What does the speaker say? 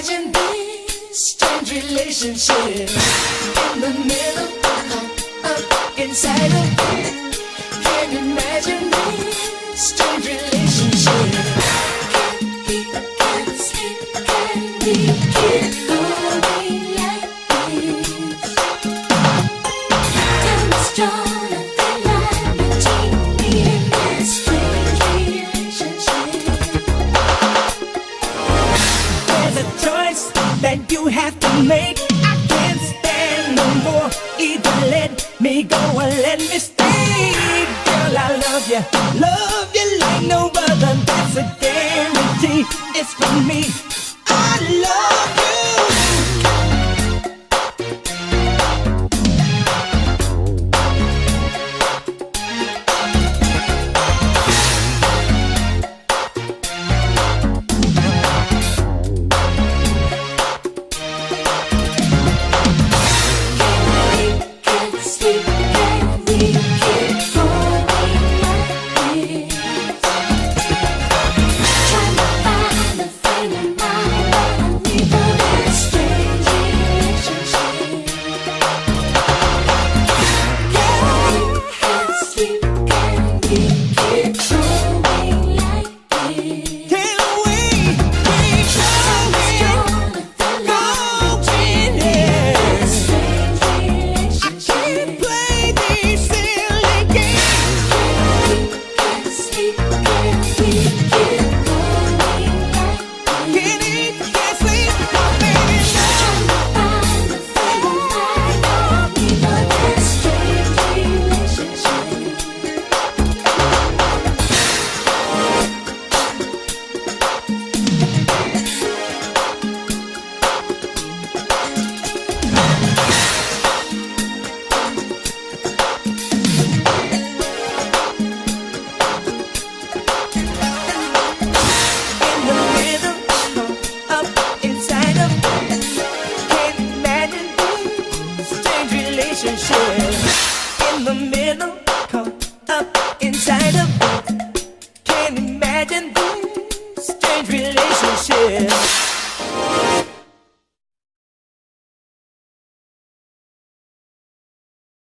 imagine this strange relationship in the middle of inside of me? Can't imagine this strange relationship. Can't sleep, can we get away like this? Tell me strong of the line between me and this strange relationship. There's a choice that you have to make. I can't stand no more. Either let me go or let me stay. Girl, I love you like no other. That's a guarantee. It's for me. I love you.